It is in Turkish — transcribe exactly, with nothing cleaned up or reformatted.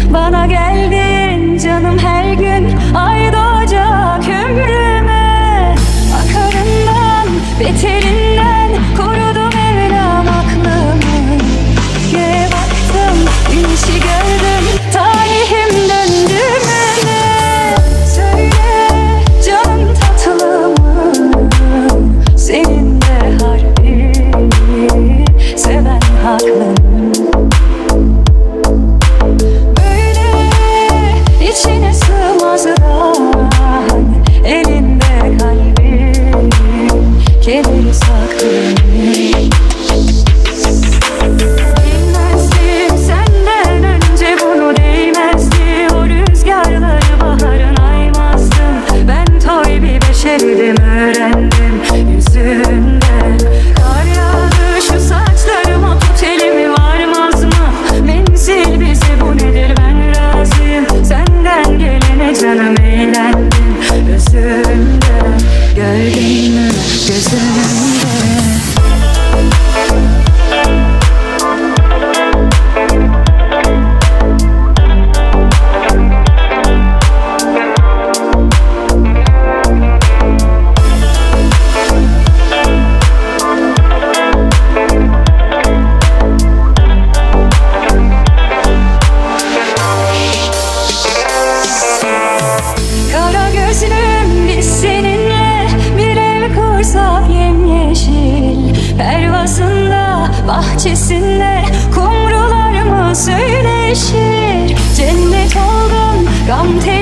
Bana geldin canım her gün, ay doğacak ömrüme. Akarından, beterinden korudu Mevlam aklımı. Göğe baktım, güneşi gördüm, talihim döndü mü ne? Söyle canım tatlımım, senin de harbi seven haklı. Böyle içine sığmazdan, elinde kalbim kederi saklı. Bilmezdim senden önce bunu, değmezdi o rüzgarları, baharın aymazdım. Ben toy bir beşerdim, öğrendim yüzünden. Kar yağdı şu saçlarıma, tut elimi varmaz mı? Menzil bize bu nedir, ben razıyım. Senden gelene canım eğlendim özümde. Gördün mü gözümde? Kara gözlüm biz seninle bir ev kursak yemyeşil. Pervasında, bahçesinde kumrular mı söyleşir? Cennet oldun, gam